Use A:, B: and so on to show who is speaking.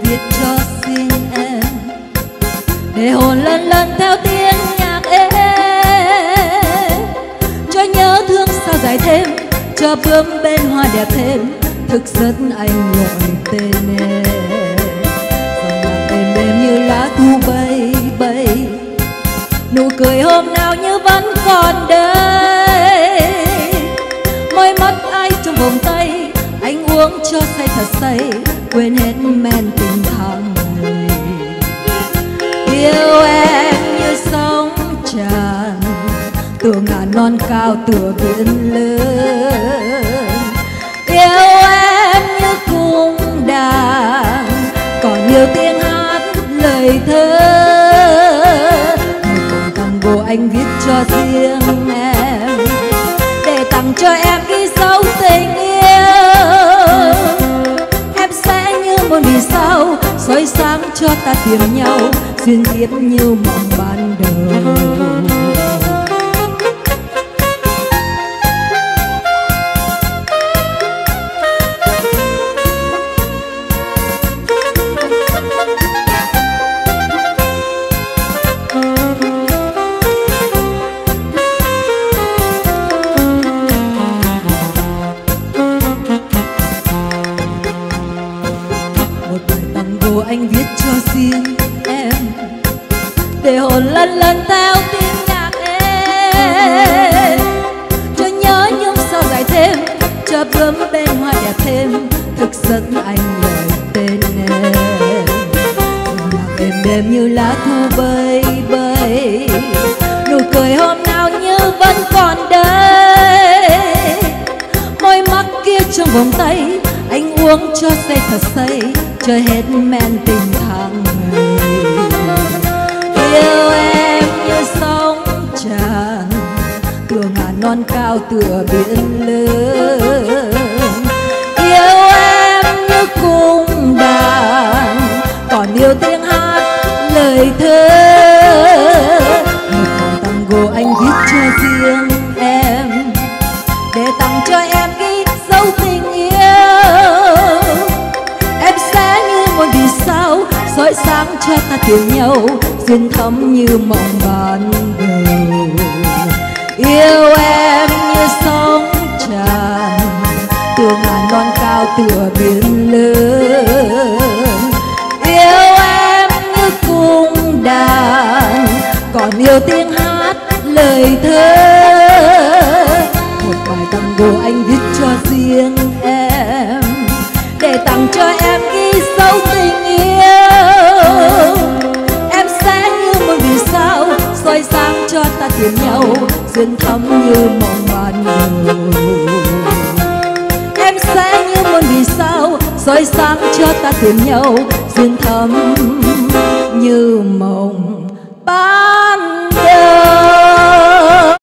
A: viết cho riêng em, để hồn lần lần theo tiếng nhạc êm, cho nhớ thương sao dài thêm, cho bướm bên hoa đẹp thêm, thức giấc anh gọi tên em. Dòng nhạc êm êm như lá thu bay bay, nụ cười hôm nào như vẫn còn đây. Môi mắt ai trong vòng tay, anh uống cho say thật say, quên hết men tình tháng ngày. Yêu em như sóng tràn, tựa ngàn non cao tựa biển lớn. Yêu em như cung đàn, còn nhiều tiếng hát lời thơ. Một câu tango anh viết cho riêng em, để tặng cho em ghi dấu tình yêu. Em sẽ như một vì sao soi sáng cho ta tìm nhau, duyên kiếp như mộng ban đầu. Anh viết cho riêng em, để hồn lần lần theo tiếng nhạc em, cho nhớ nhung sao dài thêm, cho bướm bên hoa đẹp thêm, thức giấc anh gọi tên em. Nhạc êm đềm như lá thu bay bay, nụ cười hôm nào như vẫn còn đây. Môi mắt kia trong vòng tay, anh uống cho say thật say, chơi hết men tình tháng ngày. Yêu em như sóng tràn, tựa ngàn non cao tựa biển lớn. Yêu em như cung đàn, còn yêu tiếng hát lời thơ. Một câu tango anh viết cho riêng em, để tặng cho em ghi dấu tình yêu. Em sẽ như một vì sao soi sáng cho ta tìm nhau, duyên thắm như mộng ban đầu. Yêu em như sóng tràn, tựa ngàn non cao tựa biển lớn. Yêu em như cung đàn, còn yêu tiếng hát lời thơ. Một bài tango anh viết cho riêng em, để tặng cho em ghi dấu tình yêu. Em sẽ như một vì sao soi sáng cho ta tìm nhau, duyên thắm như mộng ban đầu. Em sẽ như một vì sao soi sáng cho ta tìm nhau, duyên thắm như mộng ban đầu.